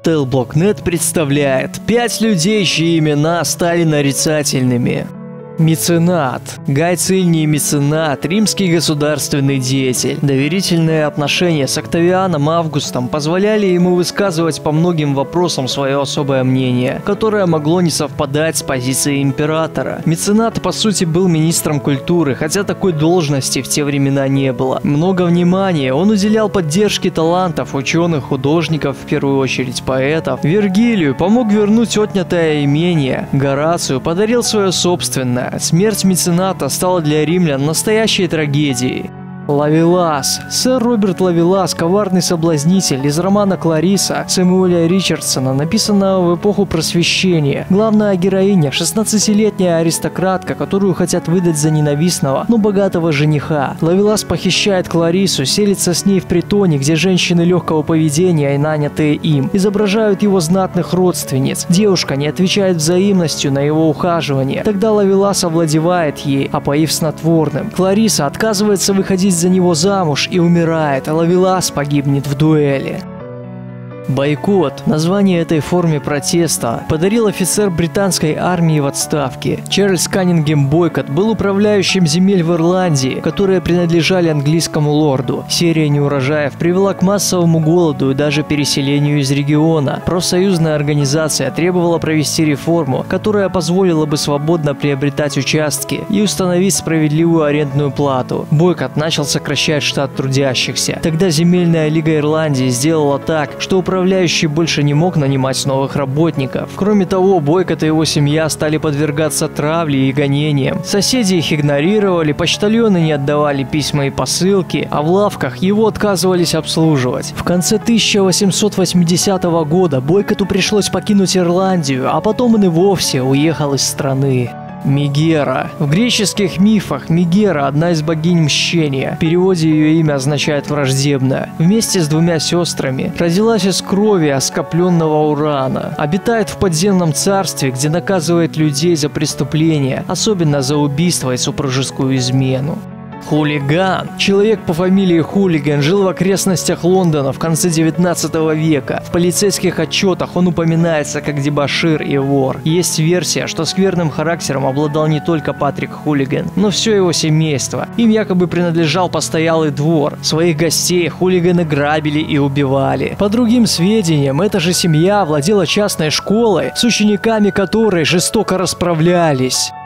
Tailblock.net представляет 5 людей, чьи имена стали нарицательными. Меценат. Гай Цильний меценат, римский государственный деятель. Доверительные отношения с Октавианом Августом позволяли ему высказывать по многим вопросам свое особое мнение, которое могло не совпадать с позицией императора. Меценат, по сути, был министром культуры, хотя такой должности в те времена не было. Много внимания он уделял поддержке талантов, ученых, художников, в первую очередь поэтов. Вергилию помог вернуть отнятое имение. Горацию подарил свое собственное. Смерть мецената стала для римлян настоящей трагедией. Лавелас. Сэр Роберт Лавелас, коварный соблазнитель, из романа «Клариса» Сэмюэля Ричардсона, написанного в эпоху Просвещения. Главная героиня – 16-летняя аристократка, которую хотят выдать за ненавистного, но богатого жениха. Лавелас похищает Кларису, селится с ней в притоне, где женщины легкого поведения и нанятые им изображают его знатных родственниц. Девушка не отвечает взаимностью на его ухаживание. Тогда Лавелас овладевает ей, опоив снотворным. Клариса отказывается выходить за него замуж и умирает, а Лавелас погибнет в дуэли. Бойкот. Название этой форме протеста подарил офицер британской армии в отставке. Чарльз Каннингем Бойкот был управляющим земель в Ирландии, которые принадлежали английскому лорду. Серия неурожаев привела к массовому голоду и даже переселению из региона. Профсоюзная организация требовала провести реформу, которая позволила бы свободно приобретать участки и установить справедливую арендную плату. Бойкот начал сокращать штат трудящихся. Тогда земельная лига Ирландии сделала так, что управляющий больше не мог нанимать новых работников. Кроме того, Бойкот и его семья стали подвергаться травле и гонениям. Соседи их игнорировали, почтальоны не отдавали письма и посылки, а в лавках его отказывались обслуживать. В конце 1880 года Бойкоту пришлось покинуть Ирландию, а потом он и вовсе уехал из страны. Мегера. В греческих мифах Мегера – одна из богинь мщения. В переводе ее имя означает «враждебная». Вместе с двумя сестрами родилась из крови оскопленного урана. Обитает в подземном царстве, где наказывает людей за преступления, особенно за убийство и супружескую измену. Хулиган. Человек по фамилии Хулиган жил в окрестностях Лондона в конце 19 века. В полицейских отчетах он упоминается как дебошир и вор. Есть версия, что скверным характером обладал не только Патрик Хулиган, но все его семейство. Им якобы принадлежал постоялый двор. Своих гостей хулиганы грабили и убивали. По другим сведениям, эта же семья владела частной школой, с учениками которой жестоко расправлялись.